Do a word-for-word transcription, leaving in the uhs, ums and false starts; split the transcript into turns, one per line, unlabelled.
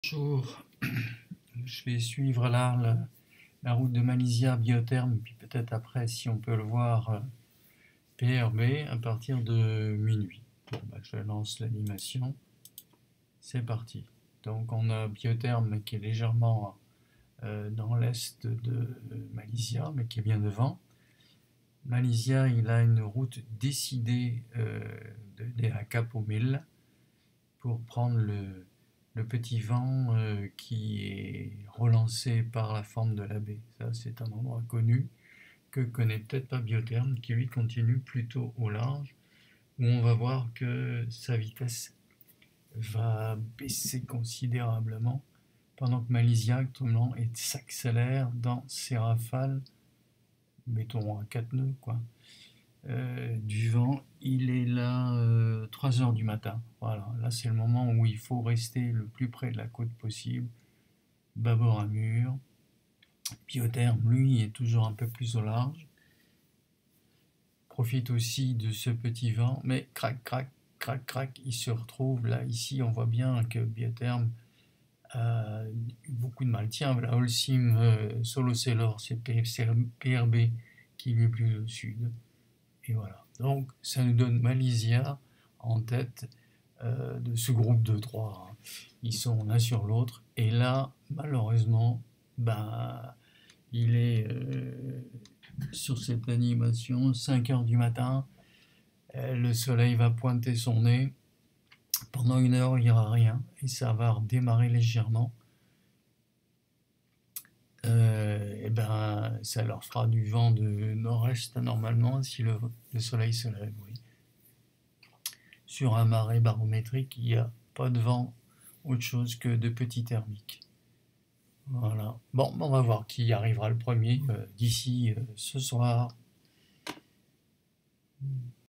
Bonjour, je vais suivre là la, la route de Malaysia Biotherm, puis peut-être après, si on peut le voir, P R B à partir de minuit. Bon, bah, je lance l'animation, c'est parti. Donc on a Biotherm qui est légèrement euh, dans l'est de Malaysia, mais qui est bien devant. Malaysia, il a une route décidée euh, de, de la Cap aux Milles pour prendre le le petit vent euh, qui est relancé par la forme de la baie. Ça, c'est un endroit connu que connaît peut-être pas Biotherm, qui lui continue plutôt au large, où on va voir que sa vitesse va baisser considérablement, pendant que Malaysia actuellement s'accélère dans ses rafales, mettons à quatre nœuds, quoi. Euh, du vent, il est là euh, trois heures du matin. Voilà, là c'est le moment où il faut rester le plus près de la côte possible, bâbord à mur. Biotherm, lui, est toujours un peu plus au large. Profite aussi de ce petit vent, mais crac, crac, crac, crac, il se retrouve là. Ici, on voit bien que Biotherm a eu beaucoup de mal. Tiens, la Holcim euh, Solo Sailor, c'est P R B qui lui est plus au sud. Et voilà. Donc, ça nous donne Malaysia en tête euh, de ce groupe de trois. Hein. Ils sont l'un sur l'autre. Et là, malheureusement, ben, il est euh, sur cette animation, cinq heures du matin. Euh, le soleil va pointer son nez. Pendant une heure, il n'y aura rien. Et ça va redémarrer légèrement. Euh, et ben, ça leur fera du vent de nord-est normalement si le, le soleil se lève. Oui. Sur un marais barométrique, il n'y a pas de vent, autre chose que de petits thermiques. Voilà. Bon, on va voir qui arrivera le premier euh, d'ici euh, ce soir.